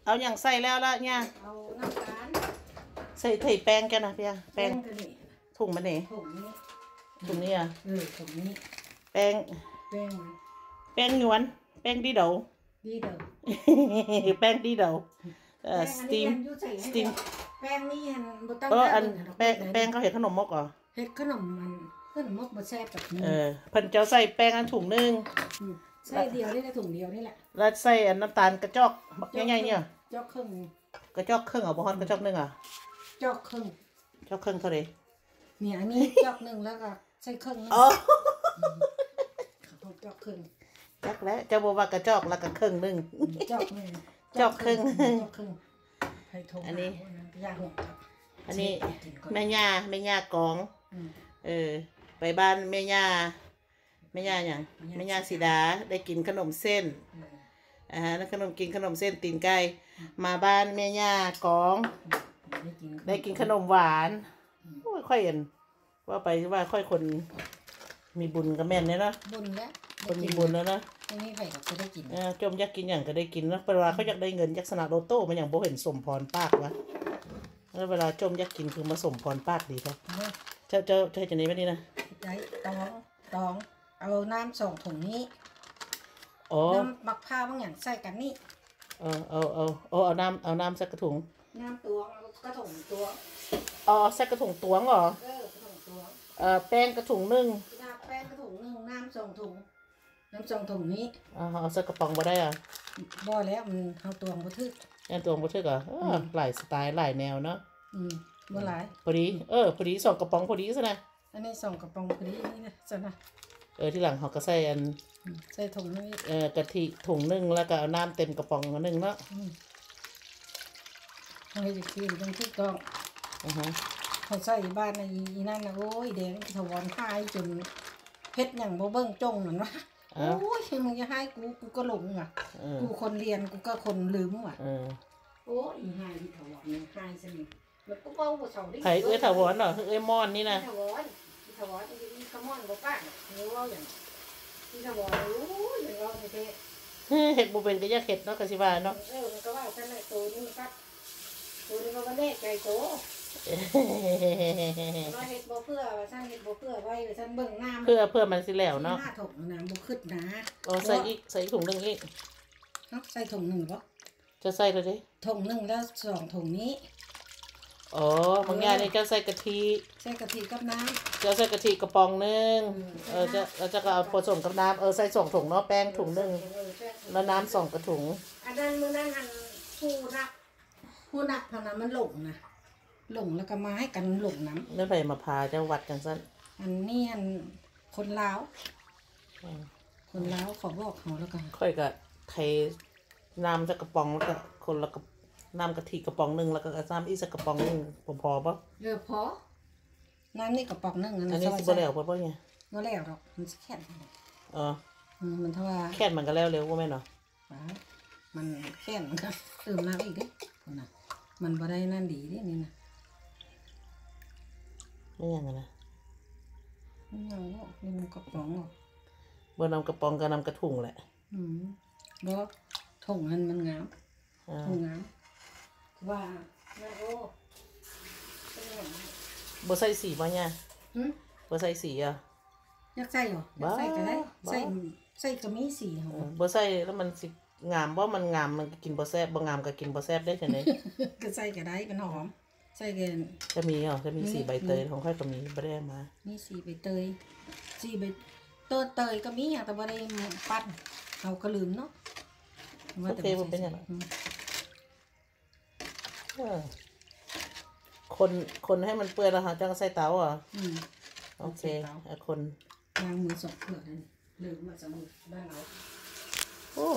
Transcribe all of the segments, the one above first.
เอาอย่างใส่แล้วละเนี่ยเอาน้ำตาลใส่แป้งกันนะพี่แป้งตัวนี้ถุงมันนี่ถุงนี้ถุงนี้อ่ะถุงนี้แป้งแป้งหยวนแป้งดีเดาดีเดาแป้งดีเดาสตีมแป้งนี่บ่ต้องอันแป้งเขาเห็ดขนมมกเหรอเห็ดขนมมันขนมมกบ่แซ่บแบบนี้เพิ่นจะใส่แป้งอันถุงนึงใส่เดียวนี่แหละถุงเดียวนี่แหละแล้วใส่น้ำตาลกระจอกง่ายๆเนี่ยจอกครึ่งกระจอกครึ่งเอาบ่ฮอดกระจอกนึงอ่ะจอกครึ่งจอกครึ่งเท่าไหร่เนี่ยอันนี้จอกนึงแล้วก็ใส่ครึ่งนึงจอกครึ่งจักแล้วเจ้าบ่ว่ากระจอกแล้วก็ครึ่งนึงจอกนึงจอกครึ่งอันนี้แม่ย่ากองไปบ้านแม่ย่าอย่างแม่ย่าสีดาได้กินขนมเส้นแล้วกินขนมเส้นตีนไก่มาบ้านแม่ย่ากองได้กินขนมหวานโอ้ยค่อยเห็นว่าไปว่าค่อยคนมีบุญกับแม่เนี่ยนะบุญแล้วคนมีบุญแล้วนะไม่มีใครก็ได้กินจมอยากกินอย่างก็ได้กินนะเวลาเขาอยากได้เงินยักษณะโลโต้มันอย่างโบเห็นสมพรปากวะแล้วเวลาจมอยากกินคือมาสมพรปากดีครับเจ้าจะนี้ไหมนี่นะได้ตองเอาน้ำส่งถุงนี้น้ำมักผ้าบางอย่างใส่กันนี่เอาน้ำใส่กระถุงน้ำตวงกระถุงตวงใส่กระถุงตวงเหรอกระถุงตวงแป้งกระถุงนึ่งแป้งกระถุงนึ่งน้ำส่งถุงนี้เอาใส่กระป๋องมาได้บ่แล้วมันเอาตวงบ่ทึกตวงบ่ทึกหลายสไตล์หลายแนวเนาะบ่หลายพอดี2กระป๋องพอดีซะนะอันนี้2กระป๋องพอดีนี่นะซะนะที่หลังเขาก็ใส่ใส่ถุงนี้กะทิถุงนึ่งแล้วก็เอาน้ำเต็มกระป๋องนึงเนาะให้จะกินตรงที่กองเขาใส่บ้านในนั่นนะโอ้ยแดงถวรหายจนเฮ็ดอย่างบ่เบิ่งจงนั่นวะโอ้ยมึงจะให้กูก็หลงอ่ะกูคนเรียนกูก็คนลืมอ่ะโอ้ยหายถวรหายซะนี่แล้วกูเว้าบ่เซาดิไผถวรเหรอมอนนี่นะถวรอีขมอนบ่ป้าเว้าอย่างอีถวรโอ้ยอย่างเราแท้เฮ็ดบ่เป็นก็อยากเฮ็ดเนาะก็สิว่าเนาะมันก็ว่าซั่นแหละตัวนี้มันครับตัวนี้มันก็แน่ใจโตว่าเฮ็ดบ่เพื่อว่าซั่นเฮ็ดบ่เพื่อไว้ว่าซั่นเบิ่งน้ำเพื่อมันสิแล้วเนาะ 5ถุงน้ำบ่ขึ้นนะใส่อีกถุงนึงอีกใส่ถุงนึงบ่จะใส่เลยดิถุงนึงแล้ว2ถุงนี้บางอย่างนี่จะใส่กะทิกับน้ำจะใส่กะทิกระป๋องนึงจะก็เอาผสมกับน้ำใส่2ถุงเนาะแป้งถุงนึงแล้วน้ำ2กระถุงอันนั้นมื้อนั้นอันผู้นักพนันมันหลงนะหลงแล้วก็มาให้กันหลงน้ำแล้วไปมาพาจะวัดจังซั่นอันนี้คนลาวขอบอกเขาแล้วกันค่อยก็เทน้ำสักกระป๋องแล้วก็คนละกับน้ำกะทิกระป๋องนึงแล้วก็น้ำอีกสักกระป๋องนึงพอป่ะพอน้ำนี่กระป๋องนึงอันนี้สิบ่แล้วป่ะเนี่ยบ่แล้วหรอกมันแค่นมันเท่าว่าแค่นมันก็แล้วเร็วว่าแม่เนาะมันแค่นมันก็เติมน้ำอีกดินะมันบ่ได้นั่นดีดินี่นะไม่ยังไงนะไม่ยังหรอกนี่มันกระป๋องหรอกบ่นำกระป๋องก็นำกระถุงแหละบ่ถุงมันงามถุงงามว่าแม่โอ้บ่ใส่สีบ่เนี่ยบ่ใส่สีอยากใส่หรอใส่ก็ได้ใส่ก็มีสีเหรอบ่ใส่แล้วมันสิงามบ่มันงามมันกินบ่แซ่บบ่งามก็กินบ่แซ่บได้จังได๋ก็ใส่ก็ได้เป็นหอมใส่กันจะมีจะมีสีใบเตยของค่อยก็มีบ่ได้มามีสีใบเตยเตยก็มีแต่บ่ได้ปั้นเอาก็ลืมเนาะโอเคบ่เป็นหยังคนให้มันเปื่อยแล้วค่ะจังใส่เตาโอเคคนล้างมือ2เพื่อนั่นลืมมา2มือบ้านเราโอ้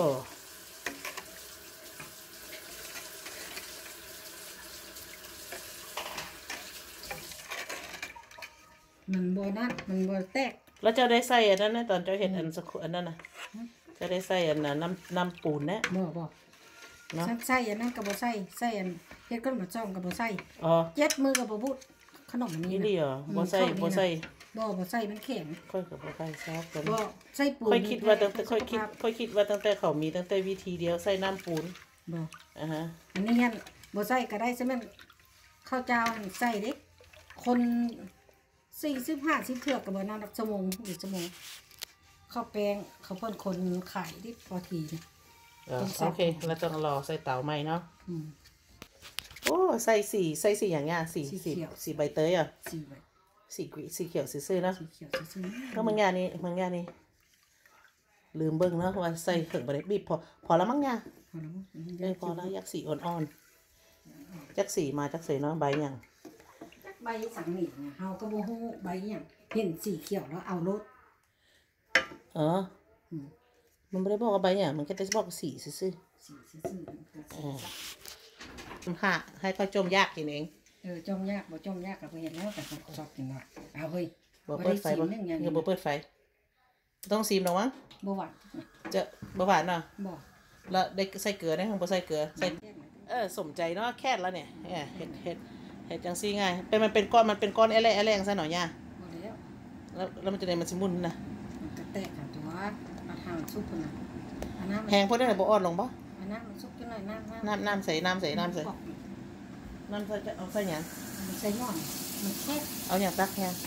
มันบ่นั่นมันบ่แตกแล้วเจ้าได้ใส่อันนั้นนะตอนเจ้าเห็นอันสักอันนั้นนะจะได้ใส่อันนั้นน้ำปูนนะบ่เนาะใส่อันนั้นก็บ่ใส่อันเฮ็ดก้นบ่จ้องก็บ่ใส่7มือก็บ่พูดขนมอันนี้นี่เหรอบ่ใส่บ่ใส่มันแข็งค่อยก็บ่ใส่ซอสบ่ใส่ปูนค่อยคิดว่าตั้งแต่เขามีตั้งแต่วิธีเดียวใส่น้ำปูนบ่ฮะอันนี้ยันบ่ใส่ก็ได้ใช่ไหมข้าวเจ้าใส่เด็กคน40-50เทือกกับบ่นานดักชั่วโมงหรือชั่วโมงข้าวแป้งข้าวพ่นคนขายที่พอทีนะโอเคแล้วต้องรอใส่เตาใหม่เนาะอืมโอ้ใส่สีอย่างเงี้ยสีสีเขียวสีใบเตยอ่ะสีไว้สีเขียวซื่อๆเนาะสีเขียวซื้อๆก็มันงานนี้ลืมเบิ่งเนาะว่าใส่เครื่องบดบีบพอแล้วมั้งเนี่ยพอแล้วพอแล้วยักษ์สีอ่อนๆยักษ์สีมาจักษ์สีเนาะใบอย่างใบสังหนิเนี่ยเฮาก็บ่ฮู้ใบหยังเห็นสีเขียวแล้วเอารถอืมอืมมันไม่ได้บอกว่าใบอย่างมันแค่จะบอกสีซื่อสีซื่อๆมันก็ๆค่ะให้เขาจมยากกินเองจมยากบ่จมยากก็บ่เห็นแล้วแต่เขาชอบกินว่าเอาเฮ้ยบ่เปิดไฟบ่ได้ซีมหนึ่งอย่างเดี๋ยวบ่เปิดไฟต้องซีมหรอวะบ่หวานจะบ่หวานเนาะบ่แล้วได้ใส่เกลือได้ของบ่ใส่เกลือใส่สมใจเนาะแค่แล้วเนี่ยเห็ดจังซี่ง่ายมันเป็นก้อนแอะๆซะหน่อยย่าบ่แล้วแล้วมันจะได้มันสิมุนนะมันก็แตกกันตัวมาทางซุปพุ่นน่ะอันนั้นแพงพอได้บ่อ่อนลงบ่อันนั้นมันซุปจังหน่อยน้ำน้ำใส่น้ำใส่บอกจะเอาใส่หยังมันใส่หม้อนมันแค่เอาหยังตักแพง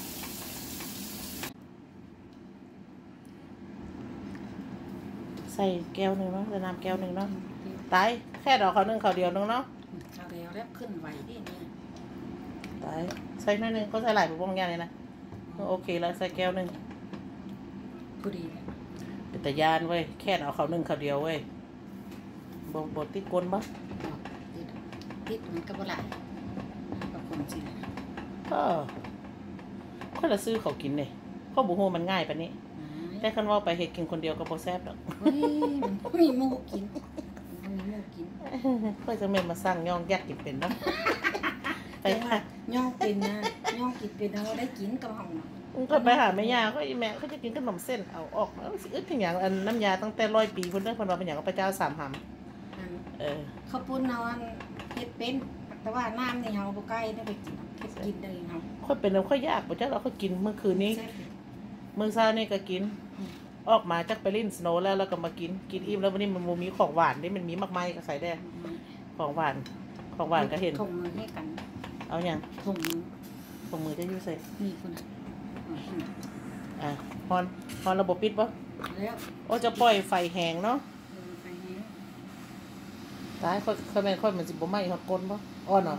ใส่แก้วหนึ่งเนาะใส่น้ำแก้วหนึ่งเนาะตายแค่ดอกเขาหนึ่งเขาเดียวนึงเนาะข้าวเดียวแล้วขึ้นไหวดิเนี่ยตายใส่หน่อยหนึงก็ใส่หลายไปบ้างอย่างเลยนะโอเคแล้วใส่แก้วหนึ่งพอดีเลยเป็นตะยานเว้ยแค่เอาเขาหนึ่งเขาเดียวเว้ยบดติดก้นบ่ติดมันก็บ่หลายบางคนสิค่อยละซื้อเขากินเลยเขาบุโฮมันง่ายปะนี้แต่คันว่าไปเฮ็ดกินคนเดียวก็บ่แซ่บดอกเฮ้ยมันมีหมูกินมันมีหมูกินค่อยจะแม่นมาสร้างย่องแยกกินเป็นเนาะไปแต่ว่าย่องเป็นนะย่องกินเป็นเราได้กินกับเฮาน่ะก็ไปหาแม่ย่าก็อีแม่เขาจะกินขนมเส้นเอาออกแล้วสิอึดถึงอย่างอันน้ำยาตั้งแต่100 ปีเพิ่นเด้อเพิ่นว่าเป็นหยังพระเจ้า3หำอันเออข้าวปุ้นเฮาอันเฮ็ดเป็นแต่ว่าน้ำนี่เฮาบ่ใกล้ได้ไปกินเฮ็ดกินได้เฮาค่อยเป็นแล้วค่อยยากบ่จักเราค่อยกินเมื่อคืนนี้แซ่บเลยมื้อเช้านี่ก็กิน ออกมาจักไปลิ้นสโนว์แล้วก็มากินอิ่มแล้ววันนี้มันบ่มีของหวานนี่มันมีมากมายก็ใส่ได้ของหวานก็เห็นถงมือให้กันเอาหยังถงมือของมือจะอยู่ใส่มีคนน่ะอ่ะฮอนระบบปิดบ่แล้วโอ้จะปล่อยไฟแห้งเนาะไปแห้งตายค่อยแม่นค่อยมันสิบ่ไหม้ฮอดก้นบ่อ่อนเนาะ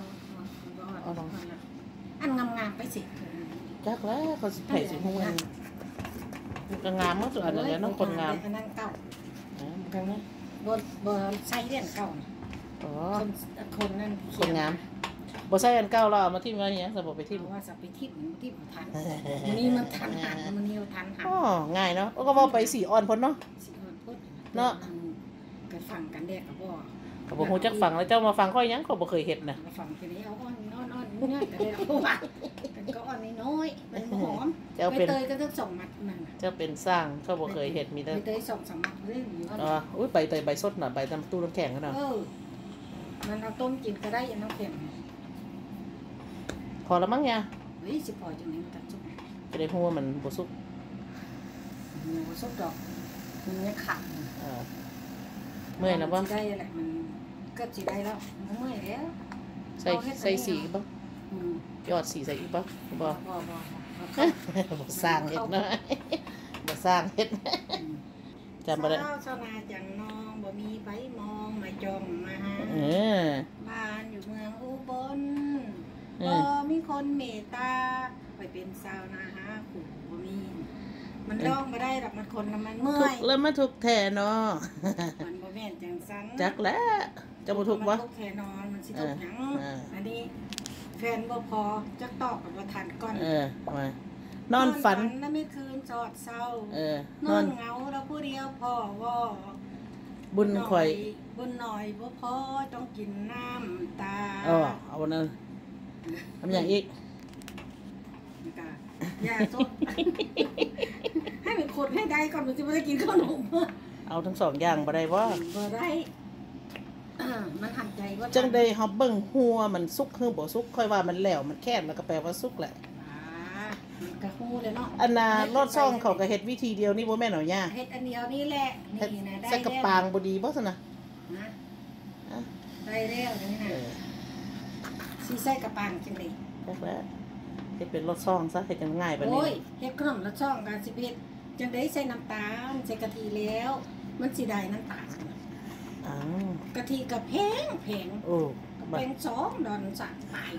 อันงามๆไปสิจักแล้วเขาสิไผสิฮู้อันมันก็งามหมดตัวอันนั้นแหละเนาะคนงามอันนั้นเก่าพวกนี้บ่ใส่เรียนเก่าอ๋อคนนั่นคนงามบ่ใส่อันเก่าแล้วเอามาทิ่มไว้เนี่ยสมมุติไปทิ่มว่าจะไปทิ่มทันมันนี่มันทันหันมันนี่ทันหันอ๋อง่ายเนาะก็ว่าไปสีอ่อนพ้นเนาะสิฮอดพุทธเนาะก็ฟังกันแดกกับบ่ก็บ่ฮู้จักฟังแล้วเจ้ามาฟังค่อยหยังก็บ่เคยเฮ็ดน่ะมาฟังทีนี้เอาอ่อนเนี่ยก็ได้เอาว่ากันก็อ่อนน้อยมันหอมเจ้าเป็นเตยก็ต้องส่งมัดนั่นน่ะเจ้าเป็นสร้างเขาบ่เคยเฮ็ดมีแต่เตยส่งสมัครเรื่องอยู่อ๋ออุ้ยใบเตยใบสดน่ะใบน้ำตู้น้ำแข็งกันเนาะมันเอาต้มกินก็ได้ยังน้ำแข็งพอแล้วมั้งเนี่ยเฮ้ยสิพอจังนี้มันตัดสุกจะได้ฮู้ว่ามันบ่สุกมันสุกดอกมันยังขาดเออเมื่อยแล้วบ่ได้แหละมันก็สิได้แล้วมันเมื่อยแล้วใส่สีบ่ยอดสีใส่อีกบ่บ่ บ่สร้างเฮ็ดเนาะบ่สร้างเฮ็ดจำบ่ได้ชาวนาจังน้องบ่มีใบมองมาจองมาหาเออบ้านอยู่เมืองอุบลเอบ่อมีคนเมตตาไปเป็นชาวนาหาคู่บ่มี มันร้องบ่ได้ดอกมันคนมันเมื่ทุอก ยแล้วมาทุกแท้เนาะมันบ่แม่นจังซันจักแล้วจะบ่ทุกบ่มันทุกข์แค่นอนมันสิทุกข์หยัง อันนี้แฟนบ่พอจักตอบกับบ่ทันก่อนมานอนฝันแล้วไม่คืนจอดเศร้านนออน นเหงาแล้วผู้เดียวพ่อว่าบุญข่อยบุญหน่อยบ่พอต้องกินน้ำตาเอาวันนั้นทำอย่างอีกนี่ก็ยาสด ให้เป็นคนให้ได้ก่อนมันจะไม่ได้กินขนมเอาทั้งสองอย่างบ่ได้บ่บ่ได้มันหันใจว่าจังได้เฮาเบิ่งหัวมันสุกคือบ่สุกค่อยว่ามันแล้วมันแค่นมันก็แปลว่าสุกแหละมันกระฮู้เลยเนาะอันน่ะรอดซ่องเขาก็เฮ็ดวิธีเดียวนี่บ่แม่นเอาย่าเฮ็ดอันเดียวนี่แหละนี่นะได้ใส่กระปางบ่ดีบ่ซั่นน่ะนะได้แล้วนี่นะเออสิใส่กระปังจังได๋แล้วเฮ็ดเป็นรสช่องซะเฮ็ดกันง่ายปานนี้โอ้ยเฮ็ดขนมละช่องกันสิเฮ็ดจังได๋ใส่น้ำตาลใส่กะทิแล้ว มันสิได้น้ำตาลอ้าวกะทิก็แพงโอ้แพง2 ดอน3ปลาย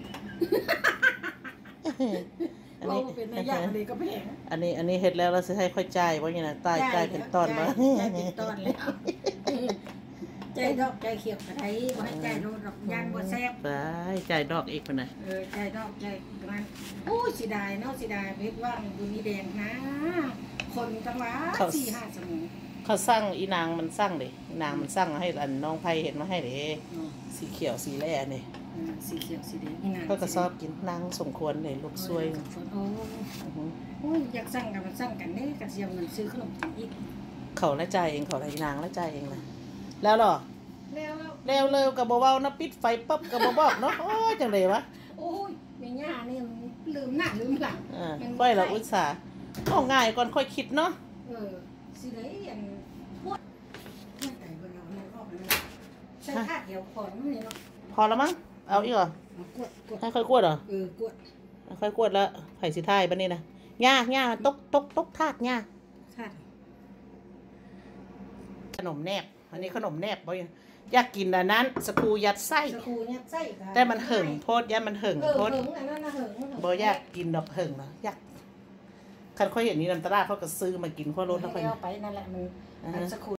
อันเรานี้เป็นในอย่างนี้ก็แพงอันนี้เฮ็ดแล้วเราสิให้ค่อยจ่ายบ่อย่างนั้นตายเป็นตอนบ่จ่ายเป็นตอนแล้วใจดอกใจเขียวกระไดบ่ให้ใจโดนดอกยานบ่แซ่บไปจ่ายดอกอีกพุ่นน่ะใจดอกใจกระนั้นโอ้ยสิได้เนาะสิได้เพชรว่างบุญมีแดงนะ คนตั้งหลาย4-5 ชั่วโมงเขาสั่งอีนางมันสั่งเด้อีนางมันสั่งให้อันน้องไผเฮ็ดมาให้เด้สีเขียวสีแลนี่สีเขียวสีแดงนี่นะเขาก็ชอบกินนางสมควรเลยลูกสวยโอ้อือฮึโอ้ยอยากสั่งกันมันสั่งกันเด้กันสิเอาเงินซื้อขนมกินอีกเขาละจ่ายเองเขาละอีนางละจ่ายเองล่ะแล้วเหรอแล้วเร็วๆก็บ่เว้านะปิดไฟปั๊บก็บ่บอกเนาะโอ้ยจังได๋วะโอ้ยแม่ย่านี่มันลืมหน้าลืมหลังค่อยละอุตส่าห์เอาง่ายก่อนค่อยคิดเนาะสิได้อันพวกไม่ไก่เบิ่งเอามันออกมันใส่ถาดเดียวพอนี่เนาะพอแล้วมั้งเอาอีกเหรอกดให้ค่อยกวดเหรอกดค่อยกวดแล้วไผสิทายบัดนี้นะย่าตกทาดย่าถาดขนมแนบอันนี้ขนมแนบบ่อยากกินอันนั้นสกูยัดไส้สกูเนี่ยใส่ค่ะแต่มันเหิ่งโพดย่ามันเหิ่งโพดเหิงอันนั้นน่ะเหิงบ่อยากกินดอกเหิ่งเนาะอยากคันค่อยเห็นนี่น้ำตาลเขาก็ซื้อมากินข้อรถแล้วค่อยเอาไปนั่นแหละมันสกู